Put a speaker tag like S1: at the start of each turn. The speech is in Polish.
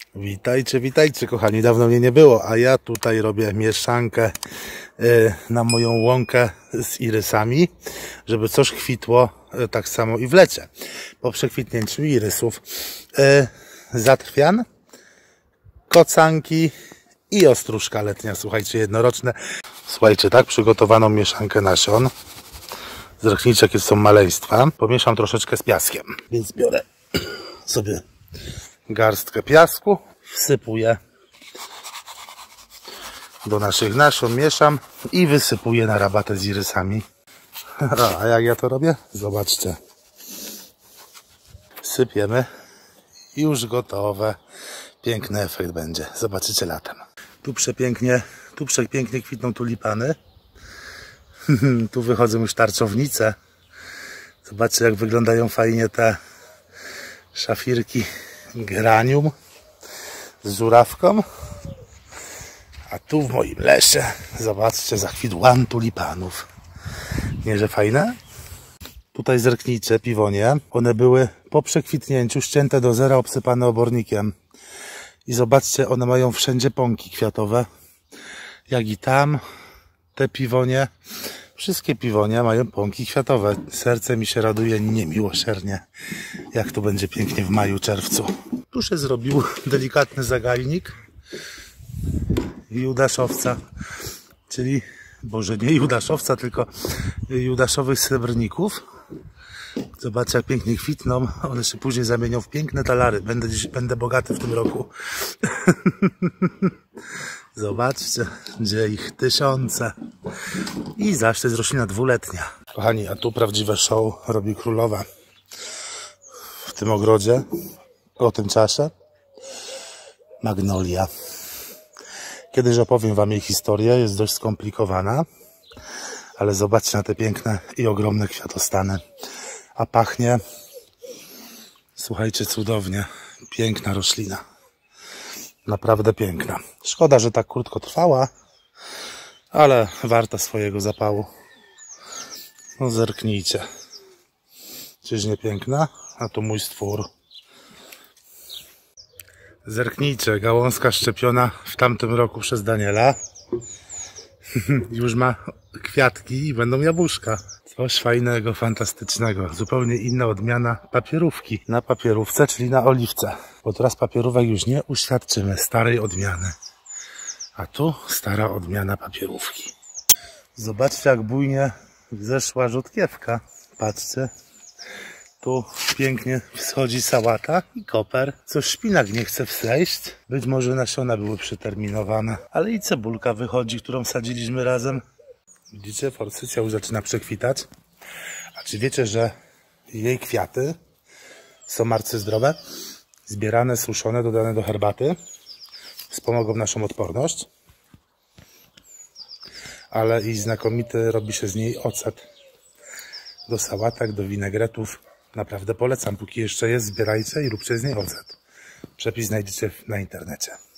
S1: Witajcie, witajcie kochani, dawno mnie nie było, a ja tutaj robię mieszankę na moją łąkę z irysami, żeby coś kwitło tak samo i w lecie. Po przekwitnięciu irysów zatrwian, kocanki i ostróżka letnia, słuchajcie, jednoroczne. Słuchajcie, tak przygotowaną mieszankę nasion, zerknijcie jakie są maleństwa, pomieszam troszeczkę z piaskiem, więc biorę sobie garstkę piasku, wsypuję do naszych nasion, mieszam i wysypuję na rabatę z irysami. A jak ja to robię? Zobaczcie. Sypiemy i już gotowe. Piękny efekt będzie. Zobaczycie latem. Tu przepięknie kwitną tulipany. Tu wychodzą już tarczownice. Zobaczcie, jak wyglądają fajnie te szafirki granium z żurawką. A tu w moim lesie, zobaczcie, zakwitł łan tulipanów. Nie, że fajne? Tutaj zerknijcie, piwonie. One były po przekwitnięciu ścięte do zera, obsypane obornikiem. I zobaczcie, one mają wszędzie pąki kwiatowe. Jak i tam te piwonie, wszystkie piwonie mają pąki kwiatowe. Serce mi się raduje niemiłosiernie, jak to będzie pięknie w maju, czerwcu. Tu się zrobił delikatny zagajnik judaszowca, czyli, boże, nie judaszowca, tylko judaszowych srebrników. Zobaczcie, jak pięknie kwitną. One się później zamienią w piękne talary. Będę bogaty w tym roku. Zobaczcie, gdzie ich tysiące. I zaś to jest roślina dwuletnia. Kochani, a tu prawdziwe show robi królowa. W tym ogrodzie, o tym czasie, magnolia. Kiedyś opowiem wam jej historię, jest dość skomplikowana. Ale zobaczcie na te piękne i ogromne kwiatostany. A pachnie, słuchajcie, cudownie. Piękna roślina. Naprawdę piękna. Szkoda, że tak krótko trwała, ale warta swojego zapału. No zerknijcie. Czyż nie piękna? A tu mój stwór. Zerknijcie, gałązka szczepiona w tamtym roku przez Daniela. Już ma kwiatki i będą jabłuszka. Coś fajnego, fantastycznego. Zupełnie inna odmiana papierówki. Na papierówce, czyli na oliwce. Bo teraz papierówek już nie uświadczymy starej odmiany. A tu stara odmiana papierówki. Zobaczcie, jak bujnie zeszła rzodkiewka. Patrzcie. Tu pięknie wschodzi sałata i koper. Coś szpinak nie chce wzejść. Być może nasiona były przeterminowane. Ale i cebulka wychodzi, którą sadziliśmy razem. Widzicie, forsycja już zaczyna przekwitać. A czy wiecie, że jej kwiaty są arcyzdrowe? Zbierane, suszone, dodane do herbaty. Wspomogą naszą odporność. Ale i znakomity robi się z niej ocet. Do sałatek, do winegretów. Naprawdę polecam. Póki jeszcze jest, zbierajcie i róbcie z niej ocet. Przepis znajdziecie na internecie.